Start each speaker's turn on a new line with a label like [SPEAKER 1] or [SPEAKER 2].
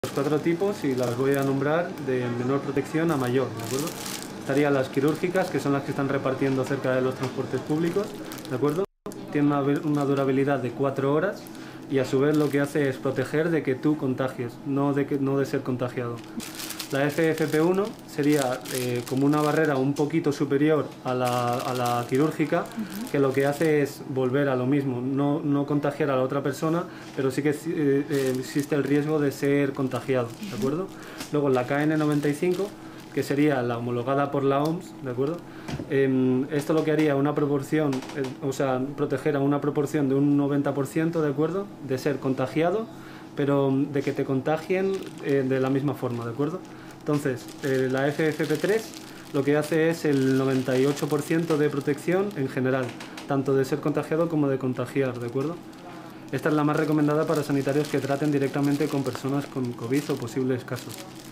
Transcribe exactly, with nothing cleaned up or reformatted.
[SPEAKER 1] Los cuatro tipos y las voy a nombrar de menor protección a mayor, ¿de acuerdo? Estarían las quirúrgicas, que son las que están repartiendo cerca de los transportes públicos, ¿de acuerdo? Tiene una, una durabilidad de cuatro horas y a su vez lo que hace es proteger de que tú contagies, no de, que, no de ser contagiado. La F F P uno sería eh, como una barrera un poquito superior a la, a la quirúrgica, uh-huh. que lo que hace es volver a lo mismo, no, no contagiar a la otra persona, pero sí que eh, eh, existe el riesgo de ser contagiado, ¿de acuerdo? Luego la K N noventa y cinco, que sería la homologada por la O M S, ¿de acuerdo? Eh, esto lo que haría una proporción, eh, o sea, proteger a una proporción de un noventa por ciento, ¿de acuerdo? De ser contagiado, pero de que te contagien eh, de la misma forma, ¿de acuerdo? Entonces, eh, la F F P tres lo que hace es el noventa y ocho por ciento de protección en general, tanto de ser contagiado como de contagiar, ¿de acuerdo? Esta es la más recomendada para sanitarios que traten directamente con personas con COVID o posibles casos.